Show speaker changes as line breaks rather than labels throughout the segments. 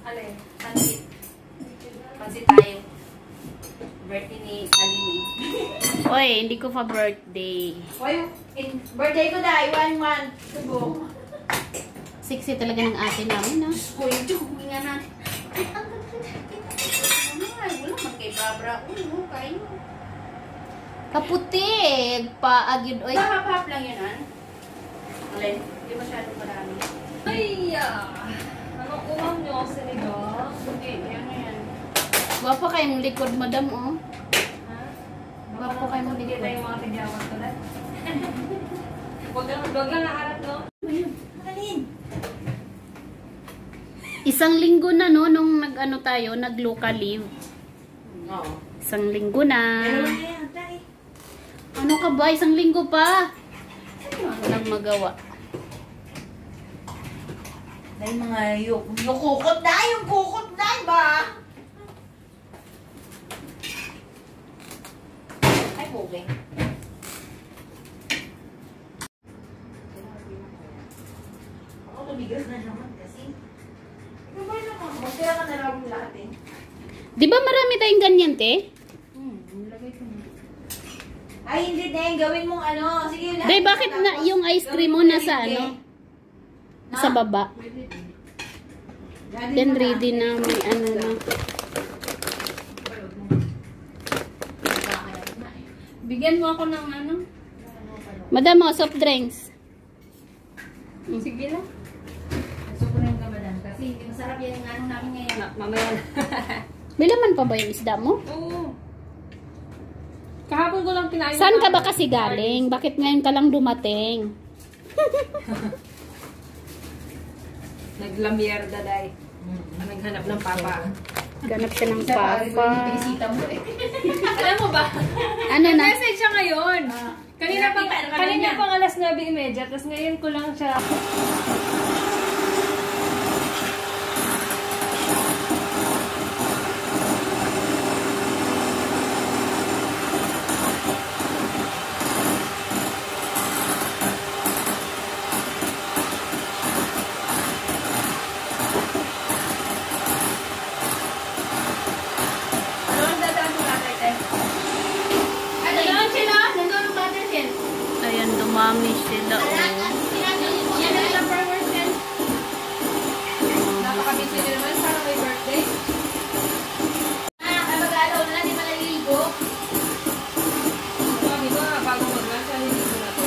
Alin? Pansit. Pansit tayo. Birthday ni Alini.
Oy, hindi ko pa birthday.
Oy, birthday ko dahil 1-1. Subo.
Sexy talaga ng ate namin, ha?
Uy, huwag nga natin. Ay, wala man kay Barbara. Uy, kayo.
Kaputi, paagid. Oy.
Hap-hap lang yun, han? Alin? Hindi masyadong marami.
Ay, anong umam nyo? Sinigang?
Hindi, yan na yan.
Gwapo kayong likod, madam, oh.
Ha?
Gwapo kayong
Hindi
likod.
tayo mga tigyawan tulad. Huwag lang naharap, no?
Alin?
Isang linggo na, no, nung nag-ano tayo, nag-local leave.
Oo.
Isang linggo na.
Pero yan, tayo.
Ano ka ba? Isang linggo pa. Walang magawa.
Dahil mga yung kukot na, ba? Ay, bugay. Ako tumigas na naman kasi. Ikaw ba naman? Masaya ka na lang lahat eh.
Di ba marami tayong ganyan, te?
Nilagay ko na. Ay, hindi din. Gawin mong ano. Sige, lahat.
Day, bakit na yung ice cream mo nasa
Gawin mo
ano?
na
Sa baba. Then ready na may ano na.
Bigyan mo ako ng ano?
Madam, oh, soft drinks.
Sige lang.
Sukunin ka, madam. Kasi hindi masarap yan yung ano namin ngayon.
Mamaya na.
May laman pa ba yung isda mo?
Oo. Kahapon ko lang kinain.
Saan ka ba kasi galing? Bakit ngayon ka lang dumating?
Naglamierda, day. Naghanap ng papa.
Ganap siya ng papa.
mo eh.
Alam mo ba?
Ano na?
Message siya ngayon. Kanina pang alas 9:30, tapos ngayon ko lang siya.
Ayan, dumami sila, oh.
Napaka-busy din naman. Sana may birthday. Sabi ko nga, bago mag-lunch, hindi ko na to.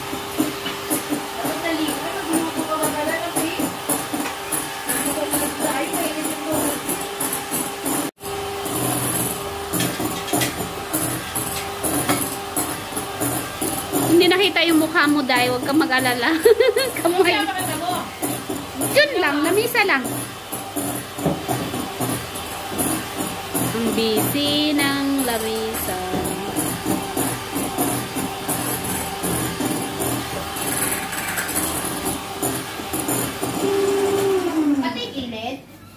Hindi nakita yung mukha mo, Day. Huwag kang mag-alala. Kamay. Yun lang, lamisa lang. Ang busy ng Larissa.
Pati gilid?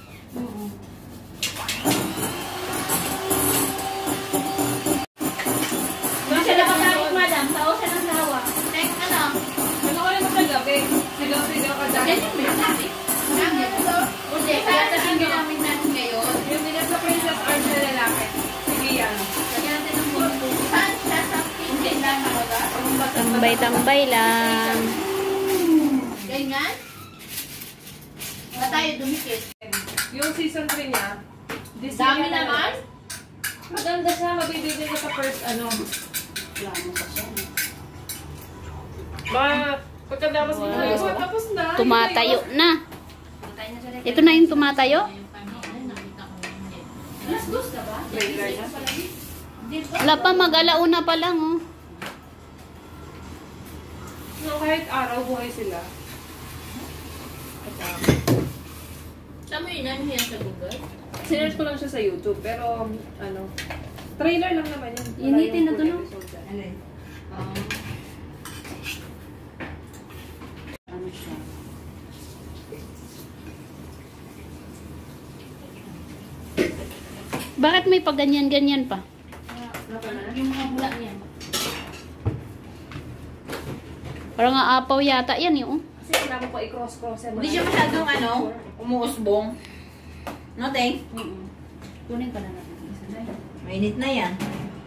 Siya nakatawag, madam. Sao siya ng sawa. Tek, ano?
Nagkakala mo kagabi. Sigaw-sigaw ka dahil.
Ganyan ba yun natin? Hindi, kaya sabihin namin natin ngayon.
Yung bigas sa Princess Arts na lalaki. Sige yan.
Lagyan natin ng bunto. Saan siya sa kitchen lang ako ba?
Tambay-tambay lang.
Ganyan? Ba tayo dumikit?
Yung season 3 niya, this
Dami
year na
naman?
maganda siya, mabibigyan ko sa first ano. Pagkatapos mo tapos na.
Tumatayo na.
Patay na siya.
Ito na yung tumatayo.
Alas dos ka ba?
Trailer na.
Wala pa, mag-alauna pa lang, oh.
No, kahit araw, buhay sila.
Saan mo yun namin yan sa Google?
Sinerge ko lang siya sa YouTube, pero ano, trailer lang naman yun. Wala
Initin
yung
na to,
full
no?
episode dyan.
Alin? Ano siya?
Bakit may paganyan-ganyan pa?
Yung mga bula niya.
Parang aapaw yata yan, yung.
Kasi kailangan ko i-cross-cross.
Hindi siya masyadong ano, umuusbong. No, Teng?
Kunin ka na natin. Isa na yun.
Mainit na yan.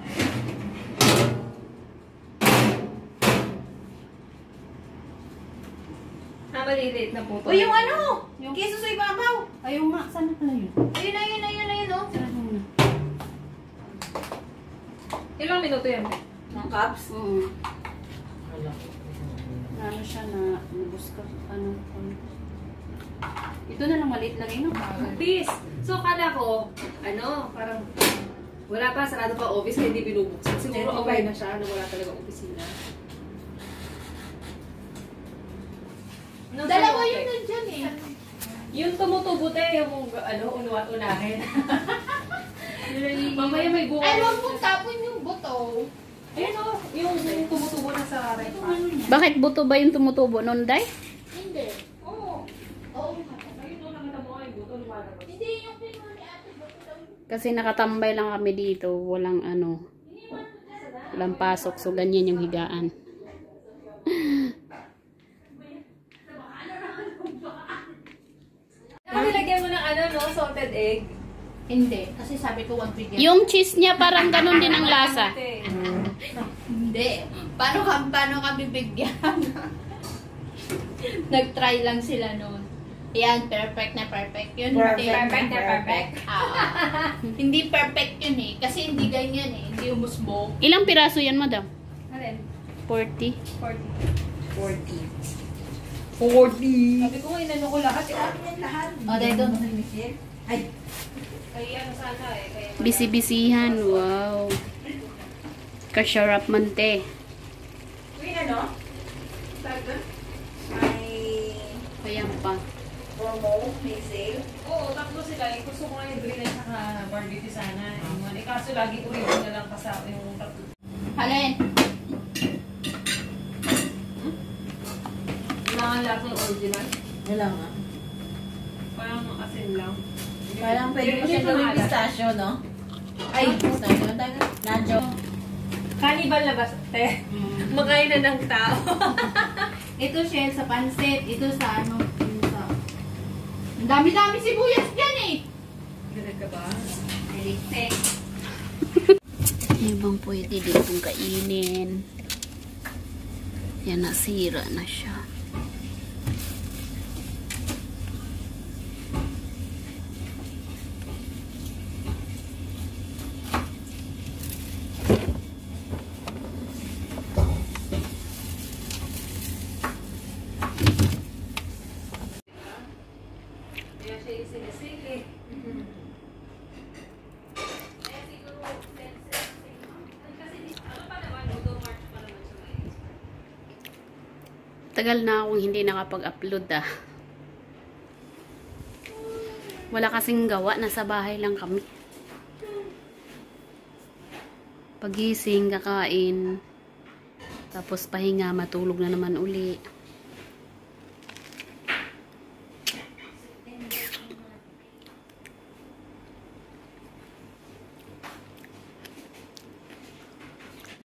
Maliliit na po.
O yung ano? Yung keso sa ibabaw.
Ayun nga, sana pala yun?
Ayun, oh.
Sana yun.
Ilang minuto yan?
Mga cups?
Oo. Ano siya na, nabus ka, ano. Ito na lang, maliit lang yun.
Peace. So, kala ko, parang wala pa, sarado pa office, kaya hindi binubuksan. Siguro okay na siya, na wala talaga opisina. No,
Dalawa
okay.
yun nandyan eh.
Yung tumutubo tayo, yung unahin. Mamaya may buwan.
Ay, wag mong tapon yung buto.
Ayun o, yung tumutubo na sa right pa.
Bakit buto ba yung tumutubo nun, Day?
Hindi.
Oo.
Oo.
Ayun o, nakita mo ay buto, lumalabas.
Hindi yung pinuha ni ate buto daw.
Kasi nakatambay lang kami dito. Walang walang pasok. So, ganyan yung higaan.
Nilagyan mo ng salted egg.
Hindi. Kasi sabi ko wag bigyan.
Yung cheese niya parang ganun din ang lasa.
Hindi. Paano ka bibigyan? Nag-try lang sila noon. Yan, perfect na perfect yun.
Perfect na perfect.
Hindi perfect yun eh. Kasi hindi ganyan eh. Hindi umusbog.
Ilang piraso yan, madam?
Alin?
40.
40.
40.
Sabi ko nga, inano ko lahat.
Lahat. O, dahil doon. Ay.
Kaya sana eh. Kaya
Bisi-bisihan. Wow. Kasyarap man te.
Uy, ano? Sabi?
May
Ayan pa.
promo. May sale.
Oo, tatlo sila. Gusto ko nga yung green at saka barbecue sana. Kaso lagi original na lang kasama yung tatlo.
Halin.
Kailangan lahat ng original.
Wala nga.
Parang asin lang.
Parang pwede mo siya gawing pistachio, no? Ay, pistachio. Nadyo.
Cannibal na ba? Te? Makain na ng tao.
Ito shell sa pansit. Ito sa ano. Ang dami-dami sibuyas dyan eh.
Ganun ka ba?
Electric.
Ibang pwede ditong kainin. Yan, nasira na siya.
Kaya siya isinisili.
Tagal na akong hindi nakapag-upload Wala kasing gawa, nasa bahay lang kami. Pagising, kakain, tapos pahinga, matulog na naman uli.